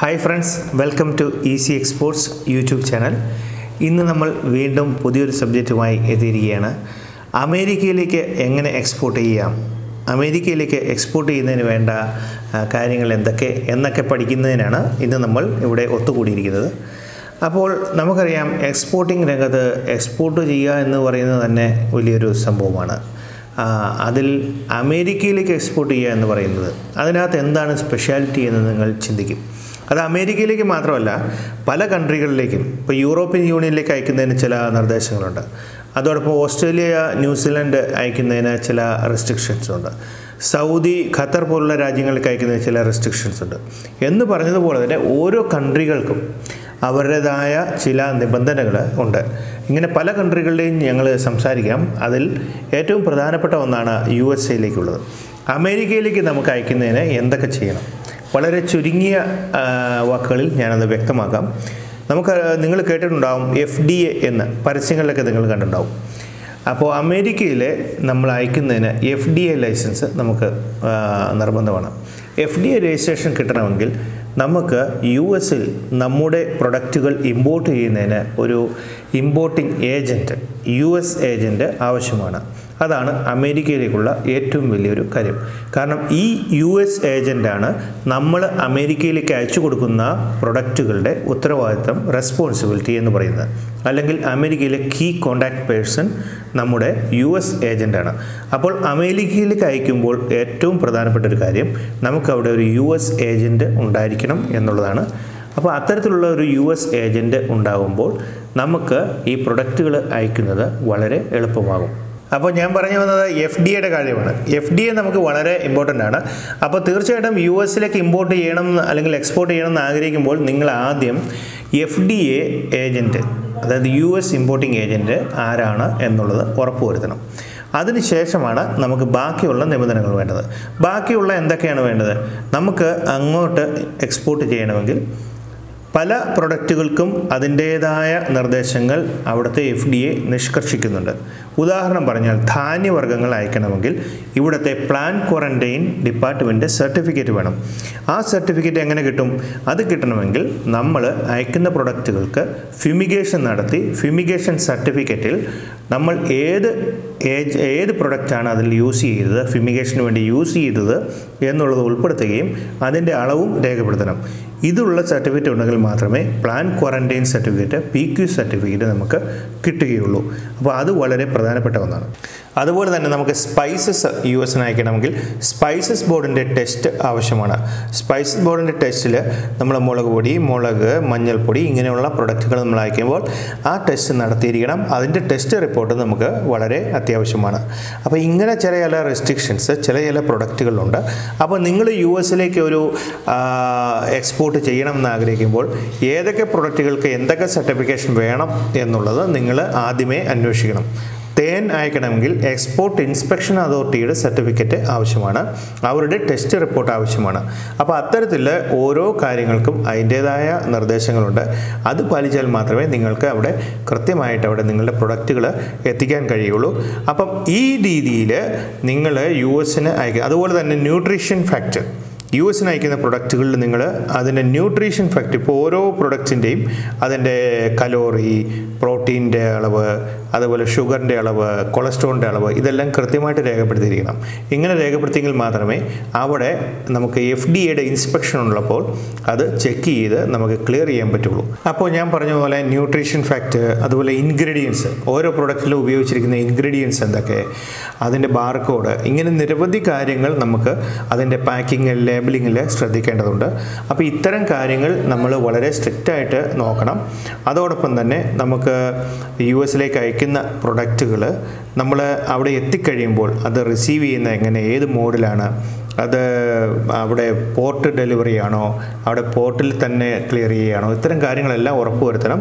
Hi friends, welcome to Easy Exports YouTube channel. ഇന്ന് നമ്മൾ വീണ്ടും പുതിയൊരു സബ്ജക്റ്റുമായി എത്തിയിരിക്കുകയാണ്. അമേരിക്കയിലേക്ക് എങ്ങനെ എക്സ്പോർട്ട് ചെയ്യാം, അമേരിക്കയിലേക്ക് എക്സ്പോർട്ട് ചെയ്യുന്നതിന് വേണ്ട കാര്യങ്ങൾ എന്നൊക്കെ പഠിക്കുന്നതിനാണ് ഇന്ന് നമ്മൾ ഇവിടെ ഒത്തുകൂടിയിരിക്കുന്നത്. അപ്പോൾ നമുക്കറിയാം, എക്സ്പോർട്ടിംഗ് രംഗത്ത് എക്സ്പോർട്ട് ചെയ്യുക എന്ന് പറയുന്നത് തന്നെ വലിയൊരു സംഭവമാണ്. അതിൽ അമേരിക്കയിലേക്ക് എക്സ്പോർട്ട് ചെയ്യുക എന്ന് പറയുന്നത്, അതിനകത്ത് എന്താണ് സ്പെഷ്യാലിറ്റി എന്ന് നിങ്ങൾ ചിന്തിക്കും. അത് അമേരിക്കയിലേക്ക് മാത്രമല്ല, പല കൺട്രികളിലേക്കും, ഇപ്പോൾ യൂറോപ്യൻ യൂണിയനിലേക്ക് അയക്കുന്നതിന് ചില നിർദ്ദേശങ്ങളുണ്ട്. അതോടൊപ്പം ഓസ്ട്രേലിയ, ന്യൂസിലൻഡ് അയക്കുന്നതിന് ചില റെസ്ട്രിക്ഷൻസ് ഉണ്ട്. സൗദി, ഖത്തർ പോലുള്ള രാജ്യങ്ങളിലേക്ക് അയക്കുന്നതിന് ചില റെസ്ട്രിക്ഷൻസ് ഉണ്ട്. എന്ന് പറഞ്ഞതുപോലെ തന്നെ ഓരോ കൺട്രികൾക്കും അവരുടേതായ ചില നിബന്ധനകൾ ഉണ്ട്. ഇങ്ങനെ പല കൺട്രികളുടെയും ഞങ്ങൾ സംസാരിക്കാം. അതിൽ ഏറ്റവും പ്രധാനപ്പെട്ട ഒന്നാണ് USA-യിലേക്കുള്ളത്. അമേരിക്കയിലേക്ക് നമുക്ക് അയക്കുന്നതിന് എന്തൊക്കെ ചെയ്യണം, വളരെ ചുരുങ്ങിയ വാക്കുകളിൽ ഞാനത് വ്യക്തമാക്കാം. നിങ്ങൾ കേട്ടിട്ടുണ്ടാവും FDA എന്ന്, പരസ്യങ്ങളിലൊക്കെ നിങ്ങൾ കണ്ടിട്ടുണ്ടാവും. അപ്പോൾ അമേരിക്കയിൽ നമ്മൾ അയക്കുന്നതിന് FDA ലൈസൻസ് നമുക്ക് നിർബന്ധമാണ്. FDA രജിസ്ട്രേഷൻ കിട്ടണമെങ്കിൽ നമുക്ക് US-ൽ നമ്മുടെ പ്രൊഡക്റ്റുകൾ ഇമ്പോർട്ട് ചെയ്യുന്നതിന് ഒരു ഇമ്പോർട്ടിംഗ് ഏജൻറ്റ്, US ഏജൻറ്റ് ആവശ്യമാണ്. അതാണ് അമേരിക്കയിലേക്കുള്ള ഏറ്റവും വലിയൊരു കാര്യം. കാരണം ഈ US ഏജൻ്റാണ് നമ്മൾ അമേരിക്കയിലേക്ക് അയച്ചു കൊടുക്കുന്ന പ്രൊഡക്റ്റുകളുടെ ഉത്തരവാദിത്തം, റെസ്പോൺസിബിലിറ്റി എന്ന് പറയുന്നത്. അല്ലെങ്കിൽ അമേരിക്കയിലെ കീ കോണ്ടാക്ട് പേഴ്സൺ നമ്മുടെ US ഏജൻ്റാണ്. അപ്പോൾ അമേരിക്കയിലേക്ക് അയക്കുമ്പോൾ ഏറ്റവും പ്രധാനപ്പെട്ട ഒരു കാര്യം, നമുക്കവിടെ ഒരു US ഏജൻറ്റ് ഉണ്ടായിരിക്കണം എന്നുള്ളതാണ്. അപ്പോൾ അത്തരത്തിലുള്ള ഒരു US ഏജൻറ്റ് ഉണ്ടാകുമ്പോൾ നമുക്ക് ഈ പ്രൊഡക്റ്റുകൾ അയക്കുന്നത് വളരെ എളുപ്പമാകും. അപ്പോൾ ഞാൻ പറഞ്ഞു വന്നത് FDA കാര്യമാണ്. FDA നമുക്ക് വളരെ ഇമ്പോർട്ടൻ്റ് ആണ്. അപ്പോൾ തീർച്ചയായിട്ടും US-ലേക്ക് ഇമ്പോർട്ട് ചെയ്യണം അല്ലെങ്കിൽ എക്സ്പോർട്ട് ചെയ്യണം എന്ന് ആഗ്രഹിക്കുമ്പോൾ നിങ്ങൾ ആദ്യം FDA ഏജൻറ്റ്, അതായത് US ഇമ്പോർട്ടിംഗ് ഏജൻറ്റ് ആരാണ് എന്നുള്ളത് ഉറപ്പുവരുത്തണം. അതിനുശേഷമാണ് നമുക്ക് ബാക്കിയുള്ള നിബന്ധനകൾ വേണ്ടത്. ബാക്കിയുള്ള എന്തൊക്കെയാണ് വേണ്ടത്? നമുക്ക് അങ്ങോട്ട് എക്സ്പോർട്ട് ചെയ്യണമെങ്കിൽ പല പ്രൊഡക്റ്റുകൾക്കും അതിൻ്റേതായ നിർദ്ദേശങ്ങൾ അവിടുത്തെ FDA നിഷ്കർഷിക്കുന്നുണ്ട്. ഉദാഹരണം പറഞ്ഞാൽ, ധാന്യവർഗ്ഗങ്ങൾ അയക്കണമെങ്കിൽ ഇവിടുത്തെ പ്ലാൻ ക്വാറന്റൈൻ ഡിപ്പാർട്ട്മെൻറ്റ് സർട്ടിഫിക്കറ്റ് വേണം. ആ സർട്ടിഫിക്കറ്റ് എങ്ങനെ കിട്ടും? അത് കിട്ടണമെങ്കിൽ നമ്മൾ അയക്കുന്ന പ്രൊഡക്റ്റുകൾക്ക് ഫ്യൂമിഗേഷൻ നടത്തി, ഫ്യൂമിഗേഷൻ സർട്ടിഫിക്കറ്റിൽ നമ്മൾ ഏത് പ്രൊഡക്റ്റാണ് അതിൽ യൂസ് ചെയ്തത്, ഫ്യൂമിഗേഷന് വേണ്ടി യൂസ് ചെയ്തത് എന്നുള്ളത് ഉൾപ്പെടുത്തുകയും അതിൻ്റെ അളവും രേഖപ്പെടുത്തണം. ഇതുള്ള സർട്ടിഫിക്കറ്റ് ഉണ്ടെങ്കിൽ മാത്രമേ plan quarantine certificate, PQ certificate നമുക്ക് കിട്ടുകയുള്ളൂ. അപ്പോൾ അത് വളരെ പ്രധാനപ്പെട്ട ഒന്നാണ്. അതുപോലെ തന്നെ നമുക്ക് സ്പൈസസ് US-ന് അയക്കണമെങ്കിൽ സ്പൈസസ് ബോർഡിൻ്റെ ടെസ്റ്റ് ആവശ്യമാണ്. സ്പൈസസ് ബോർഡിൻ്റെ ടെസ്റ്റിൽ നമ്മൾ മുളക് പൊടി, മഞ്ഞൾപ്പൊടി ഇങ്ങനെയുള്ള പ്രൊഡക്റ്റുകൾ നമ്മൾ അയക്കുമ്പോൾ ആ ടെസ്റ്റ് നടത്തിയിരിക്കണം. അതിൻ്റെ ടെസ്റ്റ് റിപ്പോർട്ട് നമുക്ക് വളരെ അത്യാവശ്യമാണ്. അപ്പോൾ ഇങ്ങനെ ചില റെസ്ട്രിക്ഷൻസ് ചില പ്രൊഡക്റ്റുകളുണ്ട്. അപ്പോൾ നിങ്ങൾ US-ലേക്ക് ഒരു എക്സ്പോർട്ട് ചെയ്യണം എന്ന് ആഗ്രഹിക്കുമ്പോൾ ഏതൊക്കെ പ്രൊഡക്റ്റുകൾക്ക് എന്തൊക്കെ സർട്ടിഫിക്കേഷൻ വേണം എന്നുള്ളത് നിങ്ങൾ ആദ്യമേ അന്വേഷിക്കണം. തേൻ അയക്കണമെങ്കിൽ എക്സ്പോർട്ട് ഇൻസ്പെക്ഷൻ അതോറിറ്റിയുടെ സർട്ടിഫിക്കറ്റ് ആവശ്യമാണ്, അവരുടെ ടെസ്റ്റ് റിപ്പോർട്ട് ആവശ്യമാണ്. അപ്പോൾ അത്തരത്തിൽ ഓരോ കാര്യങ്ങൾക്കും അതിൻ്റേതായ നിർദ്ദേശങ്ങളുണ്ട്. അത് പാലിച്ചാൽ മാത്രമേ നിങ്ങൾക്ക് അവിടെ കൃത്യമായിട്ട് അവിടെ നിങ്ങളുടെ പ്രൊഡക്റ്റുകൾ എത്തിക്കാൻ കഴിയുള്ളൂ. അപ്പം ഈ രീതിയിൽ നിങ്ങൾ US-ന് അയക്കുക. അതുപോലെ തന്നെ ന്യൂട്രീഷൻ ഫാക്ട്, US-ന് അയക്കുന്ന പ്രൊഡക്റ്റുകളിൽ നിങ്ങൾ അതിൻ്റെ ന്യൂട്രീഷൻ ഫാക്ട്, ഇപ്പോൾ ഓരോ പ്രൊഡക്റ്റിൻ്റെയും അതിൻ്റെ കലോറി, പ്രോട്ടീൻ്റെ അളവ്, അതുപോലെ ഷുഗറിൻ്റെ അളവ്, കൊളസ്ട്രോളിൻ്റെ അളവ്, ഇതെല്ലാം കൃത്യമായിട്ട് രേഖപ്പെടുത്തിയിരിക്കണം. ഇങ്ങനെ രേഖപ്പെടുത്തിയെങ്കിൽ മാത്രമേ അവിടെ നമുക്ക് FDA-യുടെ ഇൻസ്പെക്ഷൻ ഉള്ളപ്പോൾ അത് ചെക്ക് ചെയ്ത് നമുക്ക് ക്ലിയർ ചെയ്യാൻ പറ്റുള്ളൂ. അപ്പോൾ ഞാൻ പറഞ്ഞ പോലെ ന്യൂട്രീഷൻ ഫാക്ട്, അതുപോലെ ഇൻഗ്രീഡിയൻസ്, ഓരോ പ്രൊഡക്റ്റിലും ഉപയോഗിച്ചിരിക്കുന്ന ഇൻഗ്രീഡിയൻസ് എന്തൊക്കെ, അതിൻ്റെ ബാർകോഡ്, ഇങ്ങനെ നിരവധി കാര്യങ്ങൾ നമുക്ക് അതിൻ്റെ പാക്കിംഗ്, ലേബലിങ്ങിൽ ശ്രദ്ധിക്കേണ്ടതുണ്ട്. അപ്പോൾ ഇത്തരം കാര്യങ്ങൾ നമ്മൾ വളരെ സ്ട്രിക്റ്റായിട്ട് നോക്കണം. അതോടൊപ്പം തന്നെ നമുക്ക് US-ലേക്ക് അയക്കുന്ന പ്രൊഡക്റ്റുകൾ നമ്മൾ അവിടെ എത്തിക്കഴിയുമ്പോൾ അത് റിസീവ് ചെയ്യുന്ന എങ്ങനെ, ഏത് മോഡിലാണ്, അത് അവിടെ പോർട്ട് ഡെലിവറി ആണോ, അവിടെ പോർട്ടിൽ തന്നെ ക്ലിയർ ചെയ്യുകയാണോ, ഇത്തരം കാര്യങ്ങളെല്ലാം ഉറപ്പുവരുത്തണം.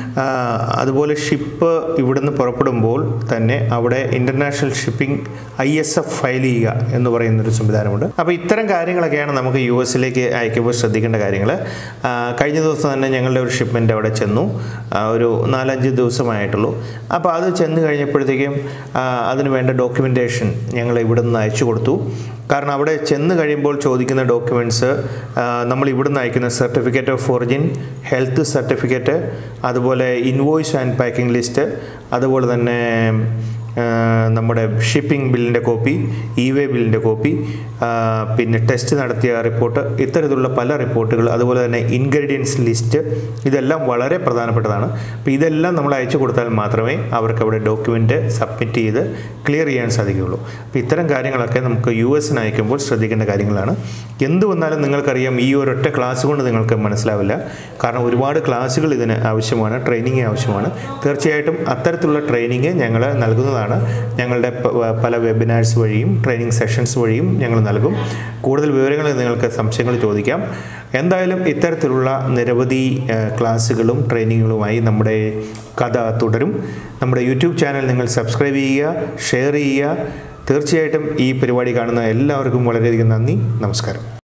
അതുപോലെ ഷിപ്പ് ഇവിടുന്ന് പുറപ്പെടുമ്പോൾ തന്നെ അവിടെ ഇൻ്റർനാഷണൽ ഷിപ്പിംഗ് ISF ഫയൽ ചെയ്യുക എന്ന് പറയുന്നൊരു സംവിധാനമുണ്ട്. അപ്പോൾ ഇത്തരം കാര്യങ്ങളൊക്കെയാണ് നമുക്ക് US-ലേക്ക് അയക്കുമ്പോൾ ശ്രദ്ധിക്കേണ്ട കാര്യങ്ങൾ. കഴിഞ്ഞ ദിവസം തന്നെ ഞങ്ങളുടെ ഒരു ഷിപ്മെൻ്റ് അവിടെ ചെന്നു, ഒരു 4-5 ദിവസമായിട്ടുള്ളൂ. അപ്പോൾ അത് ചെന്ന് കഴിഞ്ഞപ്പോഴത്തേക്കും അതിന് വേണ്ട ഡോക്യുമെൻറ്റേഷൻ ഞങ്ങൾ ഇവിടെ നിന്ന് അയച്ചു കൊടുത്തു. കാരണം അവിടെ ചെന്ന് കഴിയുമ്പോൾ ചോദിക്കുന്ന ഡോക്യുമെൻറ്റ്സ് നമ്മൾ ഇവിടുന്ന് അയക്കുന്ന certificate of origin, health certificate, അതുപോലെ ഇൻവോയ്സ് ആൻഡ് പാക്കിംഗ് ലിസ്റ്റ്, അതുപോലെ തന്നെ നമ്മുടെ ഷിപ്പിംഗ് ബില്ലിൻ്റെ കോപ്പി, ഇ-വേ ബില്ലിൻ്റെ കോപ്പി, പിന്നെ ടെസ്റ്റ് നടത്തിയ റിപ്പോർട്ട്, ഇത്തരത്തിലുള്ള പല റിപ്പോർട്ടുകൾ, അതുപോലെ തന്നെ ഇൻഗ്രീഡിയൻസ് ലിസ്റ്റ്, ഇതെല്ലാം വളരെ പ്രധാനപ്പെട്ടതാണ്. അപ്പോൾ ഇതെല്ലാം നമ്മൾ അയച്ചു കൊടുത്താൽ മാത്രമേ അവർക്ക് അവിടെ ഡോക്യുമെൻ്റ് സബ്മിറ്റ് ചെയ്ത് ക്ലിയർ ചെയ്യാൻ സാധിക്കുകയുള്ളൂ. അപ്പോൾ ഇത്തരം കാര്യങ്ങളൊക്കെ നമുക്ക് US-ന് അയക്കുമ്പോൾ ശ്രദ്ധിക്കേണ്ട കാര്യങ്ങളാണ്. എന്ത് വന്നാലും നിങ്ങൾക്കറിയാം, ഈ ഒരൊറ്റ ക്ലാസ് കൊണ്ട് നിങ്ങൾക്ക് മനസ്സിലാവില്ല. കാരണം ഒരുപാട് ക്ലാസ്സുകൾ ഇതിന് ആവശ്യമാണ്, ട്രെയിനിങ് ആവശ്യമാണ്. തീർച്ചയായിട്ടും അത്തരത്തിലുള്ള ട്രെയിനിങ് ഞങ്ങൾ നൽകുന്നതാണ്. ഞങ്ങളുടെ പല വെബിനാർസ് വഴിയും ട്രെയിനിങ് സെഷൻസ് വഴിയും ഞങ്ങൾ നൽകും. കൂടുതൽ വിവരങ്ങൾ നിങ്ങൾക്ക് സംശയങ്ങൾ ചോദിക്കാം. എന്തായാലും ഇത്തരത്തിലുള്ള നിരവധി ക്ലാസ്സുകളും ട്രെയിനിങ്ങുകളുമായി നമ്മുടെ കഥ തുടരും. നമ്മുടെ യൂട്യൂബ് ചാനൽ നിങ്ങൾ സബ്സ്ക്രൈബ് ചെയ്യുക, ഷെയർ ചെയ്യുക. തീർച്ചയായിട്ടും ഈ പരിപാടി കാണുന്ന എല്ലാവർക്കും വളരെയധികം നന്ദി. നമസ്കാരം.